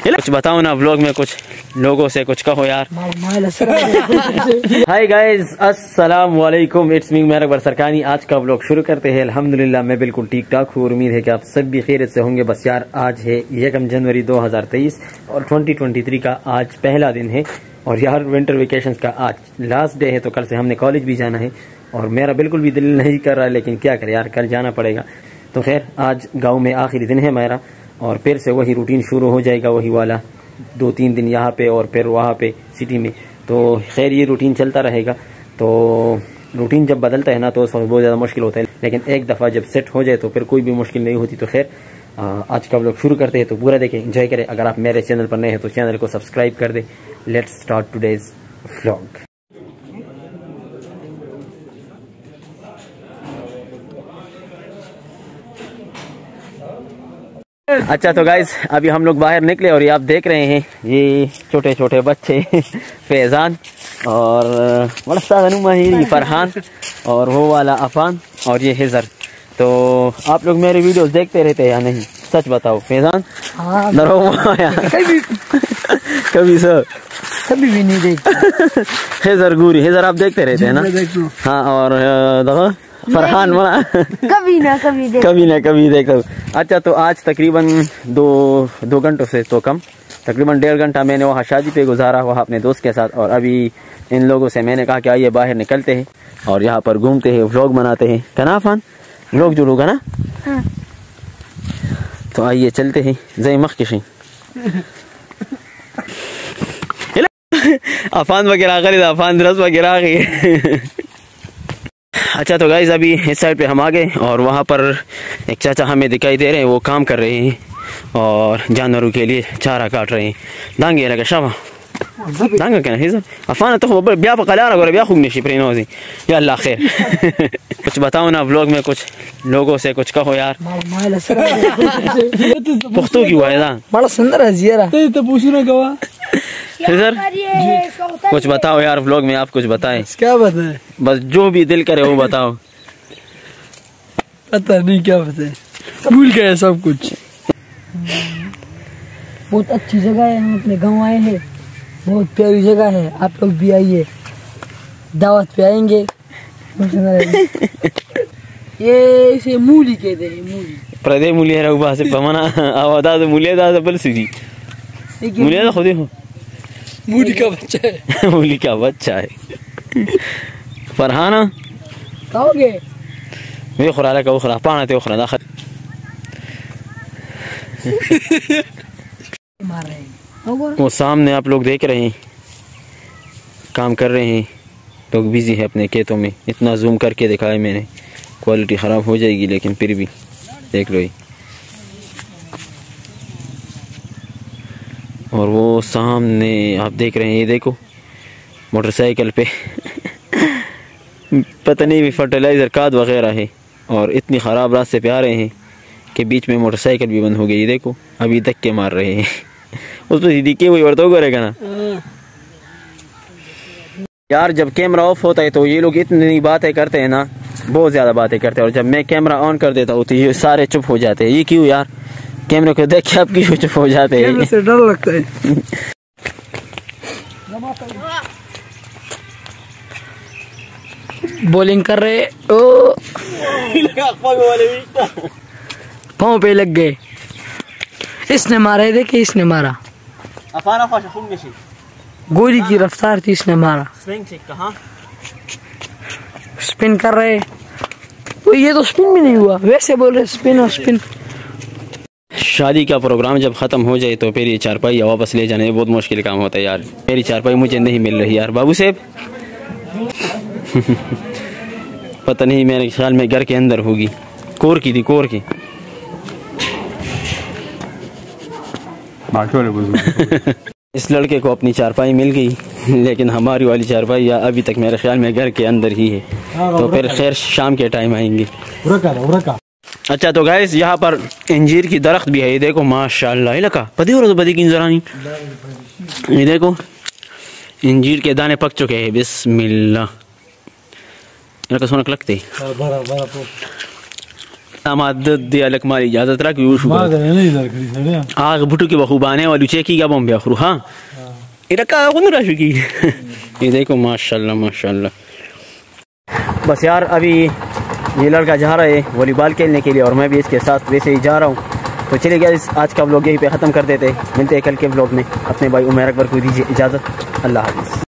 कुछ बताओ ना व्लॉग में, कुछ लोगों से कुछ कहो यार। हाय गाइस, अस्सलाम वालेकुम, इट्स मी उमर अकबर सरकानी। आज का व्लॉग शुरू करते हैं। अल्हम्दुलिल्लाह मैं बिल्कुल ठीक ठाक हूँ। उम्मीद है कि आप सब भी खैरियत से होंगे। बस यार आज है 1 जनवरी 2023 और 2023 का आज पहला दिन है। और यार विंटर वेकेशंस का आज लास्ट डे है, तो कल से हमने कॉलेज भी जाना है। और मेरा बिल्कुल भी दिल नहीं कर रहा है, लेकिन क्या करें यार, कल जाना पड़ेगा। तो खैर आज गाँव में आखिरी दिन है मेरा, और फिर से वही रूटीन शुरू हो जाएगा, वही वाला 2-3 दिन यहाँ पे और फिर वहाँ पे सिटी में। तो खैर ये रूटीन चलता रहेगा। तो रूटीन जब बदलता है ना तो उस वक्त बहुत ज़्यादा मुश्किल होता है, लेकिन एक दफ़ा जब सेट हो जाए तो फिर कोई भी मुश्किल नहीं होती। तो खैर आज का व्लॉग शुरू करते हैं, तो पूरा देखें, एंजॉय करें। अगर आप मेरे चैनल पर नए हैं तो चैनल को सब्सक्राइब कर दें। Let's start today's vlog. अच्छा तो गाइज अभी हम लोग बाहर निकले और ये आप देख रहे हैं, ये छोटे छोटे बच्चे फैजान और बड़ा फरहान और वो वाला अफान और ये हिजर। तो आप लोग मेरे वीडियोस देखते रहते हैं या नहीं, सच बताओ फैजान? हाँ कभी सर कभी भी नहीं देखते। हिजर गुरी, हिजर आप देखते रहते हैं ना? हाँ, और देखो फरहान बड़ा कभी ना कभी देखो। अच्छा तो आज तकरीबन दो घंटों से तो कम, तकरीबन 1.5 घंटा मैंने वहाँ शादी पे गुजारा, वहाँ अपने दोस्त के साथ। और अभी इन लोगों से मैंने कहा कि आइए बाहर निकलते हैं और यहाँ पर घूमते हैं, व्लॉग बनाते हैं। कना फान व्लॉग जो होगा ना? हाँ। तो आइए चलते हैं जय मखकिशी अफान वगैरह गई, अफान रस वगैरह गई। अच्छा तो गाइज अभी इस साइड पे हम आ गए और वहाँ पर एक चाचा हमें दिखाई दे रहे हैं, वो काम कर रहे हैं और जानवरों के लिए चारा काट रहे हैं। दांगे लगा शाबा दांगा क्या है अफान तो ब्याह पकड़ा रहा ब्याह खूब निशी प्रेनोजी या अल्लाह खैर। कुछ बताओ ना व्लॉग में, कुछ लोगों से कुछ कहो यार। पुख्तू क्यों है बड़ा सुंदर है जियारा तो पूछो ना गवा सर, कुछ बताओ यार व्लॉग में, आप कुछ बताएं। क्या बताएं? बस जो भी दिल करे वो बताओ। पता नहीं क्या बताएं, भूल गए सब कुछ। बहुत अच्छी जगह है, हम अपने गांव आए हैं, बहुत प्यारी जगह है। आप लोग भी आइए, दावत पे आएंगे। ये इसे मूली कहते हैं, मूली प्रदे मूली है रघुबा से पमना आवादा तो मूली दा बल सीधी मूली दा खुद हो मूली का बच्चा है। मूली का बच्चा है। फरहाना खाओगे? मैं खुराला का खुरा पाना ते खुरा दाखिल मार रहे हैं। वो सामने आप लोग देख रहे हैं, काम कर रहे हैं लोग, बिजी है अपने खेतों में। इतना जूम करके दिखाया मैंने, क्वालिटी ख़राब हो जाएगी, लेकिन फिर भी देख लो। और वो सामने आप देख रहे हैं, ये देखो मोटरसाइकिल पे पता नहीं भी फर्टिलाइज़र खाद वगैरह है, और इतनी ख़राब रास्ते पे आ रहे हैं कि बीच में मोटरसाइकिल भी बंद हो गई। ये देखो अभी धक्के मार रहे हैं उस पर दिखे वही वर्तो करेगा ना यार। जब कैमरा ऑफ होता है तो ये लोग इतनी बातें करते हैं ना, बहुत ज़्यादा बातें करते हैं, और जब मैं कैमरा ऑन कर देता हूँ तो ये सारे चुप हो जाते हैं। ये क्यों यार? कैमरे को देख के आप क्यों चुप हो जाते हैं? कैमरे से डर लगता है। बॉलिंग कर रहे ओ पाँव पे लग गए। इसने मारा है, देखिए इसने मारा, गोली की रफ्तार थी, इसने मारा। स्पिन कर रहे, तो ये तो स्पिन भी नहीं हुआ, वैसे बोल रहे स्पिन और स्पिन। शादी का प्रोग्राम जब ख़त्म हो जाए तो फिर ये चारपाई वापस ले जाने में बहुत मुश्किल काम होता है यार। मेरी चारपाई मुझे नहीं मिल रही यार बाबू साहब। पता नहीं, मेरे ख्याल में घर के अंदर होगी, कोर की थी, कोर की। इस लड़के को अपनी चारपाई मिल गई, लेकिन हमारी वाली चारपाई अभी तक मेरे ख्याल में घर के अंदर ही है। तो फिर खैर शाम के टाइम आएंगे। अच्छा तो गाइस यहाँ पर अंजीर की दरख्त भी है, ये देखो माशाल्लाह लका पति हो तो बदी की जरानी। ये देखो अंजीर के दाने पक चुके हैं, बिस्मिल्लाह। सोनक लगते अलग मारी इजाजत रख आग भुटू के बखूबाने वाली चेकी का बम बेखरू हाँ इरका की ये देखो माशाल्लाह माशाल्लाह। बस यार अभी ये लड़का जा रहा है वॉलीबॉल खेलने के लिए और मैं भी इसके साथ वैसे ही जा रहा हूँ। तो चलिए गाइस आज का व्लॉग यहीं पे ख़त्म कर देते हैं। मिलते हैं कल के व्लॉग में। अपने भाई उमर अकबर को दीजिए इजाज़त। अल्लाह हाफ़िज़।